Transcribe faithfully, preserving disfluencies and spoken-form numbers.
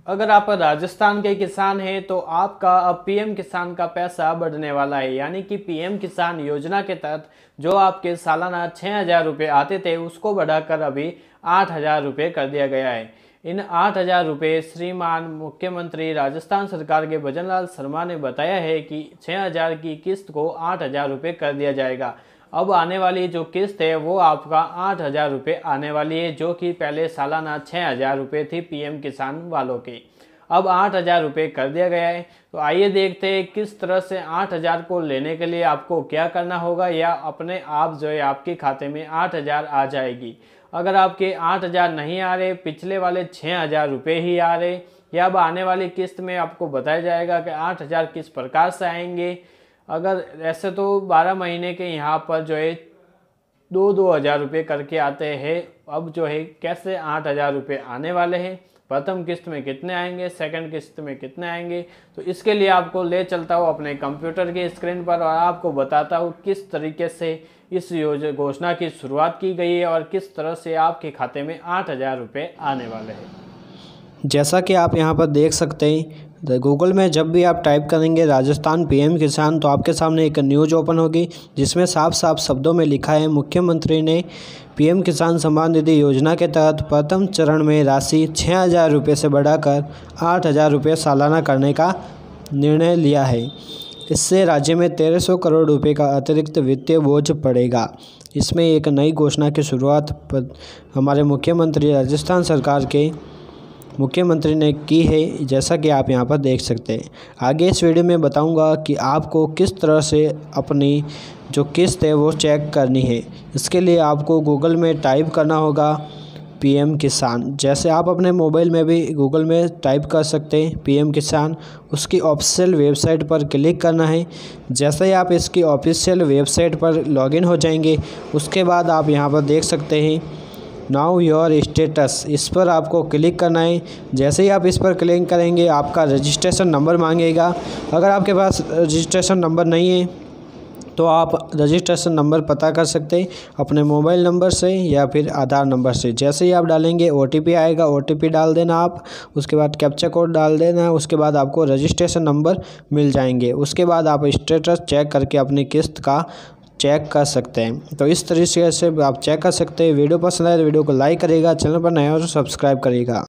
अगर आप राजस्थान के किसान हैं तो आपका अब पीएम किसान का पैसा बढ़ने वाला है। यानी कि पीएम किसान योजना के तहत जो आपके सालाना छः हज़ार रुपये आते थे उसको बढ़ाकर अभी आठ हज़ार रुपये कर दिया गया है। इन आठ हज़ार रुपये श्रीमान मुख्यमंत्री राजस्थान सरकार के भजनलाल शर्मा ने बताया है कि छः हज़ार की किस्त को आठ हज़ार रुपये कर दिया जाएगा। अब आने वाली जो किस्त है वो आपका आठ हज़ार रुपये आने वाली है, जो कि पहले सालाना छः हज़ार रुपये थी पीएम किसान वालों की। अब आठ हज़ार रुपये कर दिया गया है। तो आइए देखते हैं किस तरह से आठ हज़ार को लेने के लिए आपको क्या करना होगा, या अपने आप जो है आपके खाते में आठ हज़ार आ जाएगी। अगर आपके आठ हज़ार नहीं आ रहे, पिछले वाले छः हज़ार रुपये ही आ रहे, या अब आने वाली किस्त में आपको बताया जाएगा कि आठ हज़ार किस प्रकार से आएंगे। अगर ऐसे तो बारह महीने के यहाँ पर जो है दो दो हज़ार रुपये करके आते हैं। अब जो है कैसे आठ हज़ार रुपये आने वाले हैं, प्रथम किस्त में कितने आएंगे, सेकंड किस्त में कितने आएंगे, तो इसके लिए आपको ले चलता हूँ अपने कंप्यूटर की स्क्रीन पर और आपको बताता हूँ किस तरीके से इस योजना घोषणा की शुरुआत की गई है और किस तरह से आपके खाते में आठ हज़ार रुपये आने वाले हैं। जैसा कि आप यहाँ पर देख सकते हैं, गूगल में जब भी आप टाइप करेंगे राजस्थान पीएम किसान तो आपके सामने एक न्यूज़ ओपन होगी जिसमें साफ साफ शब्दों में लिखा है, मुख्यमंत्री ने पीएम किसान सम्मान निधि योजना के तहत प्रथम चरण में राशि छः हज़ार रुपये से बढ़ाकर आठ हज़ार रुपये सालाना करने का निर्णय लिया है। इससे राज्य में तेरह सौ करोड़ रुपए का अतिरिक्त वित्तीय बोझ पड़ेगा। इसमें एक नई घोषणा की शुरुआत हमारे मुख्यमंत्री राजस्थान सरकार के मुख्यमंत्री ने की है, जैसा कि आप यहां पर देख सकते हैं। आगे इस वीडियो में बताऊंगा कि आपको किस तरह से अपनी जो किस्त है वो चेक करनी है। इसके लिए आपको गूगल में टाइप करना होगा पीएम किसान। जैसे आप अपने मोबाइल में भी गूगल में टाइप कर सकते हैं पीएम किसान, उसकी ऑफिशियल वेबसाइट पर क्लिक करना है। जैसे ही आप इसकी ऑफिशियल वेबसाइट पर लॉगिन हो जाएंगे उसके बाद आप यहां पर देख सकते हैं नाउ योर स्टेटस, इस पर आपको क्लिक करना है। जैसे ही आप इस पर क्लिक करेंगे आपका रजिस्ट्रेशन नंबर मांगेगा। अगर आपके पास रजिस्ट्रेशन नंबर नहीं है तो आप रजिस्ट्रेशन नंबर पता कर सकते हैं अपने मोबाइल नंबर से या फिर आधार नंबर से। जैसे ही आप डालेंगे ओटीपी आएगा, ओटीपी डाल देना आप, उसके बाद कैप्चा कोड डाल देना, उसके बाद आपको रजिस्ट्रेशन नंबर मिल जाएंगे। उसके बाद आप स्टेटस चेक करके अपनी किस्त का चेक कर सकते हैं। तो इस तरीके से आप चेक कर सकते हैं। वीडियो पसंद आए तो वीडियो को लाइक करिएगा, चैनल पर नया हो तो सब्सक्राइब करिएगा।